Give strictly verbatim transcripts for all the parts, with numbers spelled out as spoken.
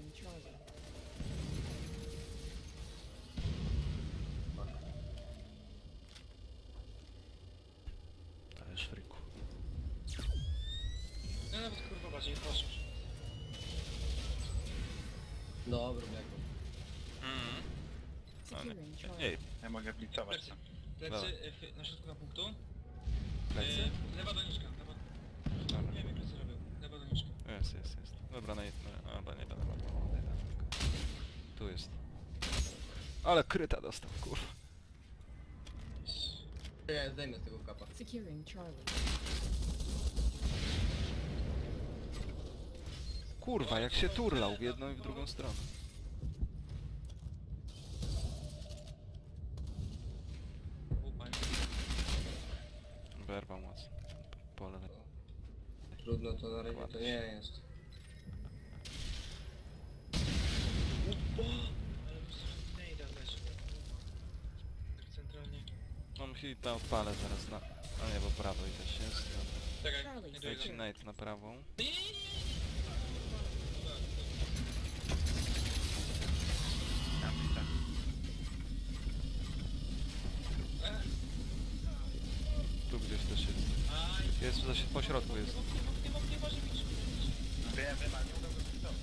Dajesz friku. No nawet kurwa bardziej poszło. Dobra, Mickh. Mhm. No nie, nie. Ja mogę blicować. Plecy. Plecy y, na środku na punktu. Plecy? Y, lewa doniczka, lewa. Dobra. Nie wiem jak plecy robił. Lewa doniczka. Jest, jest, jest. Dobra, no i... No, dobra, nie będę ładował. Tu jest. Ale kryta dostał, kurwa. Ja zdejmę z tego kapa. Securing Charlie. Kurwa, jak się turlał w jedną i w drugą stronę. Upań. Berwał mocno. Po lewej. Trudno to na razie to nie jest. Ale nie idę leży. Tak centralnie. Mam hita, odpalę zaraz na... A nie, bo prawo i też jest. Czekaj, Charlie. nie Leci dojdę. nate na prawą. Nie, nie, nie, nie. E, Tu gdzieś też jest. Aj, Jest, zaś po środku jest. nie mógł, nie mógł, nie może być. Wiem, wiem, ale nie udało się blicować.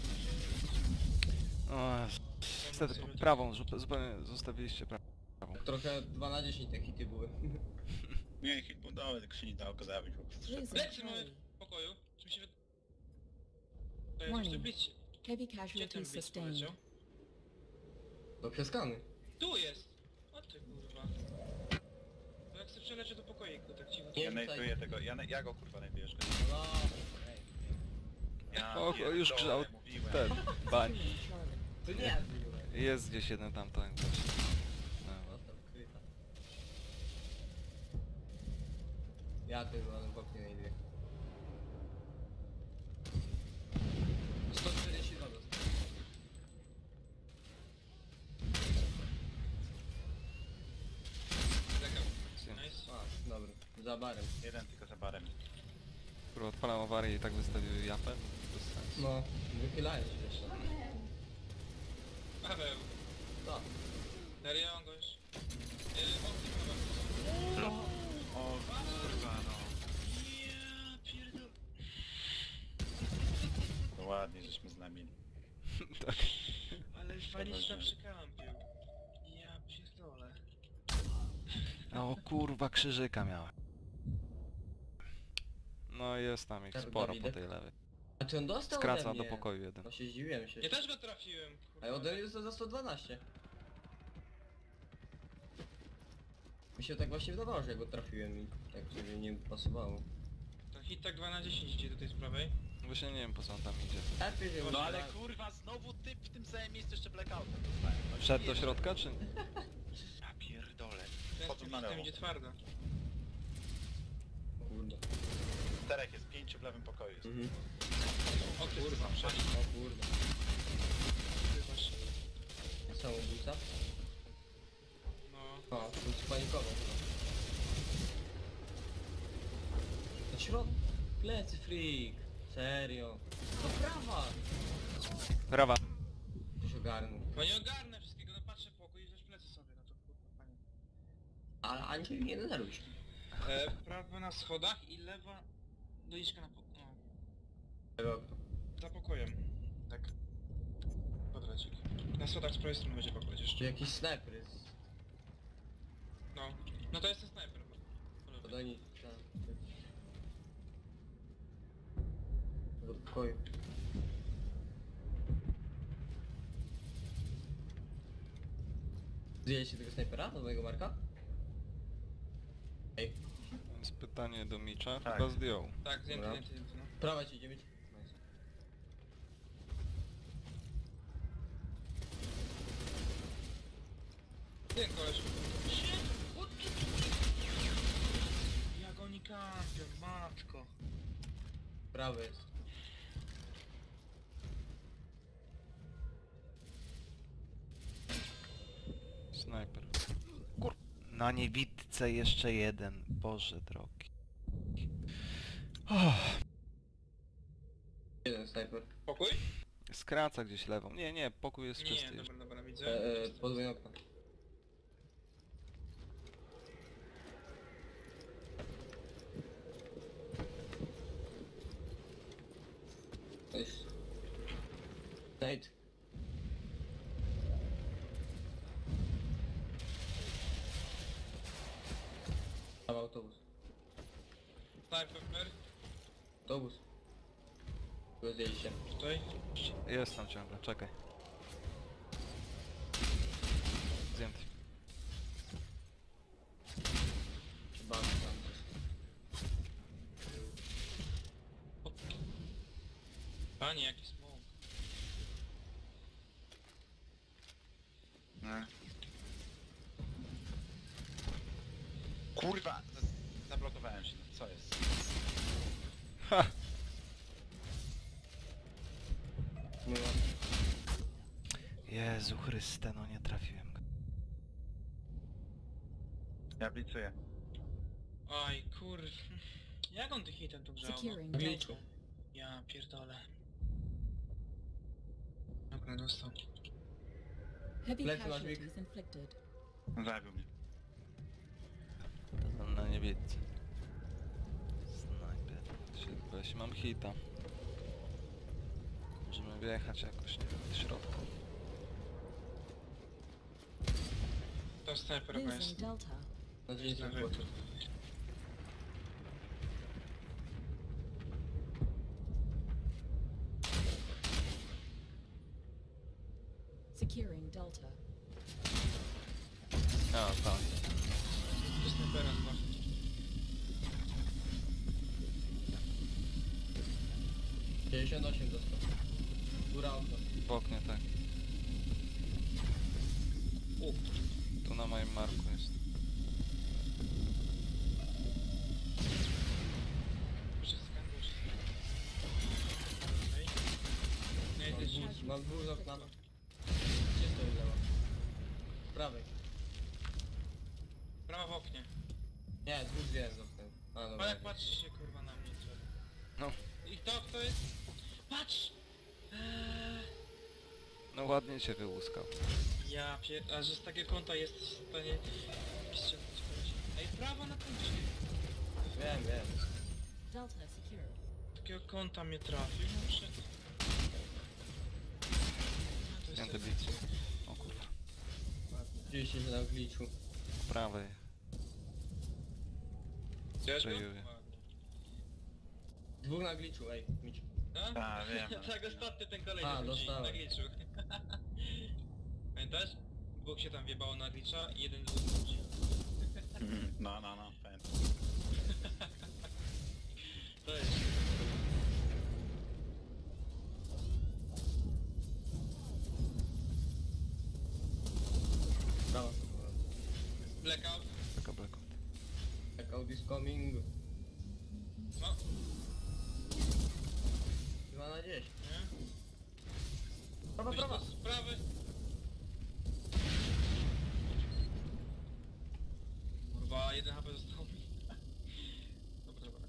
O, niestety po prawą, zup- zupełnie zostawiliście prawą. Trochę dwa na dziesięć te hity były. Nie, hit był dobry, tylko się nie dało go zabić po prostu. Losing Plecy mamy Charlie. w pokoju. Czy mi się wy... To jest Warning. jeszcze bliźcie. Heavy Gdzie ten casualties blitz sustained. poleciał? Do przeskany. Tu jest! O ty kurwa. No jak chcę przelecieć do pokoiku, tak cicho. Nie Ja rzucaj. najduję tego, ja, na- ja go kurwa najbierzę. No, ej. Ja O, o, już pierdolę, grzał mówiłem. ten, bań. Securing Charlie. To nie jest Jurek. Jest gdzieś jeden tam, tak właśnie. No. Został kryta. Ja tego, ale w oknie nie idę. sto czterdzieści dwa dostał. Czekam. Syn. Nice. A, dobra. Za barem. Jeden tylko za barem. Kurwa, odpalam awarię i tak wystawił japę. Bez sensu. No, wychylają się jeszcze. Paweł. Co? Serio, on go już... Yy, okno chyba. O kurwa no. Ja pierdol... To ładnie, żeśmy znamili. Tak. Ale fajnie przykampił. Ja pierdolę. O kurwa, krzyżyka miałem. No jest tam ich Tak, sporo po Dawidek. tej lewej. A czy on dostał Skraca ode do mnie? pokoju jeden. No się zdziwiłem się. Ja też go trafiłem. A ja ode mnie dostał za sto dwanaście. Mi się tak właśnie wydawało, że ja go trafiłem i tak sobie nie pasowało. To hit tak dwa na dziesięć idzie tutaj z prawej. Właśnie nie wiem po co on tam idzie. Lepiej, że No ale kurwa, znowu typ w tym samym miejscu jeszcze blackoutem dostałem. No Wszedł do nie, środka czy nie? Ja pierdolę. Ten Wchodzą z na tym lewo. idzie twardo. Kurde. Czterech jest, pięciu w lewym pokoju jest. Mhm. O Kurwa, kurwa, przecież. o kurde. Chybaż. Samobójca? No. O, tu spanikował chyba. Na środku. Plecy freak. Serio. No prawa. Prawa. Ktoś ogarnął. Bo nie ogarnę wszystkiego, no patrzę w pokój i weź plecy sobie, no to kurwa panie. Ale ani się nie denerwuj się. E, prawa na schodach i lewa doliczka na po... No, Tego- za pokojem. Tak. Kwadracik. Na schodach z prawej strony będzie pokój Tu jeszcze. jakiś sniper jest. No. No to jest ten snajper. Od oni... Do pokoju. Zdjęliście tego snajpera do mojego marka? Ej, Więc pytanie do Micza. Tak. Chyba zdjął. Tak, zdjęty, Dobra. zdjęty, zdjęty, no. prawa ci idziemy. Nice. Ten koleś. Jak oni kampią, matko. Prawy jest. Snajper. Kur... Na niewidce jeszcze jeden. Boże drogi. Oh. Jeden snajper. Pokój? Jest skraca gdzieś lewą. Nie, nie, pokój jest Nie, czysty dobra, już. dobra, widzę. E, e, Czysto. podwójne okno. To jest... Nate. Tam autobus. Sniper, Autobus. Rozdzieli się. tutaj. Jest tam ciągle, czekaj. Zdjęty. Chyba tam coś. Panie, jaki smoke. Nie. Kurwa! z- Zablokowałem się, no co jest? Ha! No, Jezu Chryste, no nie trafiłem go. Ja blicuję. Oj, kur... Jak on tych hitem tu grzał? Securing No? Glitchu. Ja pierdolę. Dobra, dostał. Heavy Plecy masz, Mickh. casualties inflicted. Zabił mnie. Tam na niebiedcy. Snajper. Jeśli mam hita. Możemy wjechać jakoś, nie wiem, do środka. To sniper chyba Losing jest. Delta. na dzień Na złoty. wychód. Securing Delta. A, tam. To snipera chyba. pięćdziesiąt osiem dostał. Góra okno. W oknie, tak. U, Tu na moim marku jest. proszę skandusz. Okej. Nie, Mam ty dwóch- Mam dwóch z okna. Czysto i lewo. Prawej. Prawa w oknie. Nie, dwóch zjem z oknem. A, Ale dobra. jak patrzysz się kurwa na mnie, co? No. I to kto jest? Patrz! Eee, No ładnie cię wyłuskał. ja pier... A że z takiego kąta jesteś w stanie... ściągnąć kogoś. Ej, prawo na punkcie. Wiem, wiem. Delta secured. Z takiego kąta mnie trafił, no przed... A, to jest Zdjęty ten- bic. O kurwa. Oczywiście się na glitchu. Po prawej. Widziałeś go? Przejuję. Ładnie. Dwóch na glitchu, ej, Mickh. No? A, wiem. Tak, ostatni ten kolejny A, ludzi dostałem. na glitchu. Pamiętasz? Dwóch się tam wjebało na glitcha i jeden dwóch ludzi. Mhm. No, no, no, pamiętam. To jest... Prawa. Blackout. Taka blackout. Blackout is coming. No, dwa na dziesięć. nie? Prawa, Weź prawa. to z prawy. Kurwa, jeden H P został mi. Dobra, dobra.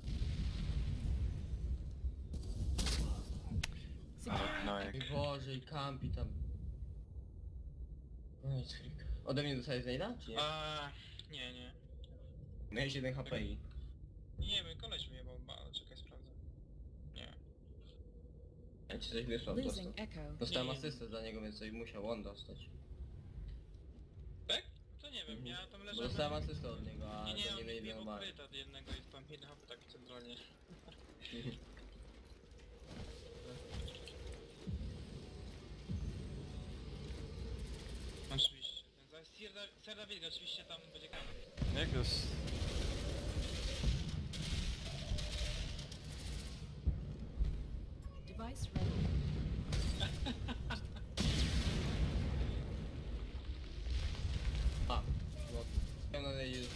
Securing No, Ej jak... Boże, i kampi tam. No i skrik. Ode mnie dostałeś znajda, czy nie? A, nie, nie. Miałeś jeden H P i... Nie wiem, koleś mnie jebał, ale czekaj, sprawdzę. Nie. Ja ci coś wysłał, dostał. losing Echo. Dostałem Nie. asystę dla niego, więc coś musiał on dostać. Tak? To nie wiem, ja tam Bo leżałem... dostałem asystę od niego, a Nie, nie, to on nie mi wyjdzie wjebał normalnie. kryta od jednego i tam jeden H P tak centralnie. Oczywiście. Więc zaraz Serda, Serda Wilga oczywiście tam będzie kamer. Jak jest? Device ready. A, no. Ja na niej jest...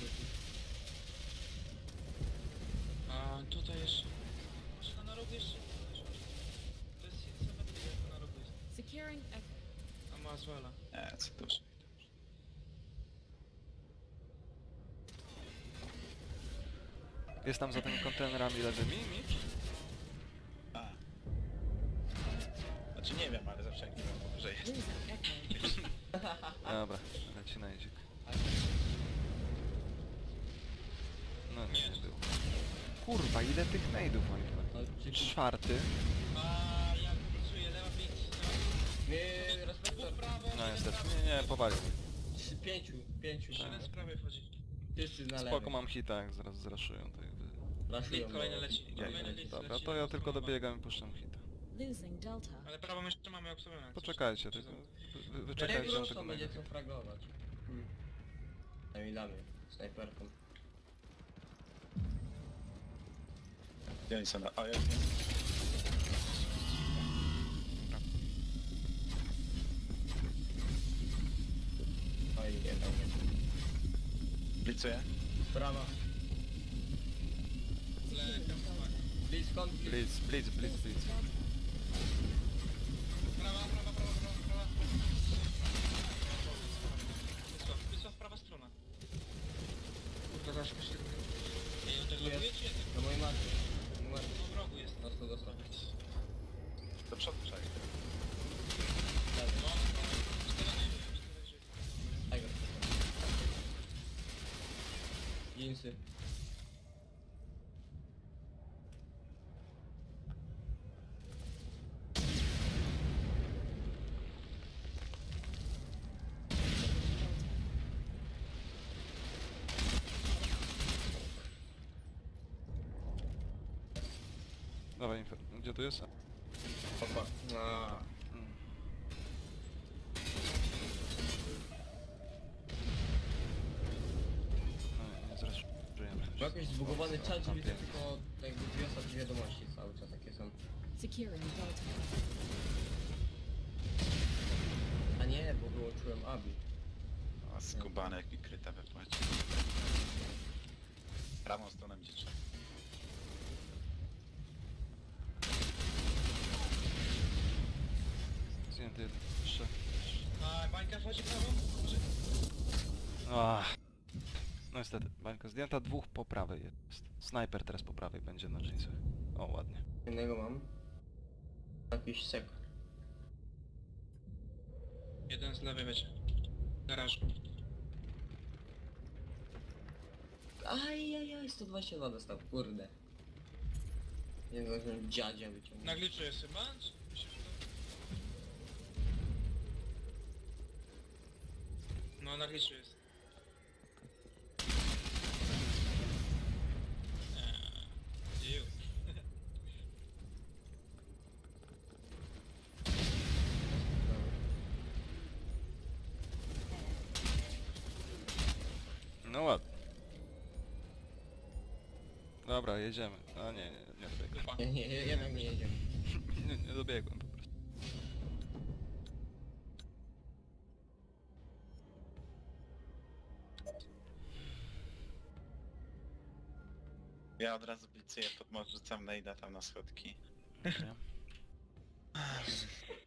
A tutaj jeszcze... Jeszcze na rogu jeszcze... To jest Serda Wilga, na rogu jest. Securing Echo. A ma Azwela. Nie, co to? Jest tam za tymi kontenerami lewymi, Mickh? A. Znaczy nie wiem, ale Kurczę, że jest. Losing Echo. Dobra, leci na idzik. No nie, nie było. Kurwa, ile tych nade'ów oni No, tu? czy- Czwarty. A ja czuję lewa pięć. Nie, Respector. prawo, No jeden niestety, prawo. nie, nie, powalił. Trzy, pięciu, pięciu. Jeden z prawej wchodzi. Wszyscy na lewej. Spoko, mam hita, jak zaraz zraszują, to jakby... Raszują, Blitz kolejny no. leci. Kolejny blitz Dobra, leci. to ja tylko dobiegam i puszczam hita. Losing Delta. Ale prawą jeszcze mamy obstawione. Poczekajcie, tylko wy, wy, Jak wyczekajcie na ruszą tego będzie nade'a. co fragować. Hmm. Daj mi dla mnie, snajperką. Ja nic na... A ja... Fajnie, nie tam. Blicuję? Prawa. Securing Delta. Blitz, kąt, blitz. Blitz, blitz, blitz, blitz. Prawa, prawa, prawa, prawa, prawa. Wysław, Wysław, prawa strona. Kurde, zaraz myślę. Ej, on też Tu jest. loguje czy nie? Do mojej matki. Numer. No w rogu jest. Dostał, dostał. Do przodu przejść. Lewy. No, cztery najmniej, cztery żyje. Daj go. Jeansy. Dawaj, info. Gdzie tu jest? Opa. No. Mm. No, nie zraszujemy. Bo jakoś zbugowany czat, Tam widzę pięknie. tylko jakby dwie ostatnie wiadomości cały czas takie są. Securing Delta. A nie, bo wyłączyłem Abi. A skubany jak mi kryta wypłaci. Prawą stroną będzie trzeba. Zdjęty jeden. Trzy. A bańka wchodzi prawą? Może... Ach. No niestety, bańka zdjęta, dwóch po prawej jest. Snajper teraz po prawej będzie na jeansach. O, ładnie. Jednego mam. Jakiś sek. Jeden z lewej będzie. Garaż. Ajajaj, sto dwadzieścia dwa dostał, kurde. Nie zdążyłem dziadzia wyciągnąć. Na gliczu jest chyba? Czy myślisz, że to... No na gliczu jest. Eee, ju. No ładnie. Dobra, jedziemy. A nie, nie, nie dobiegłem. Dupa. Nie, nie, jednak nie jedziemy. Nie, nie dobiegłem po prostu. Ja od razu blicuję pod most, rzucam najda tam na schodki. Okay.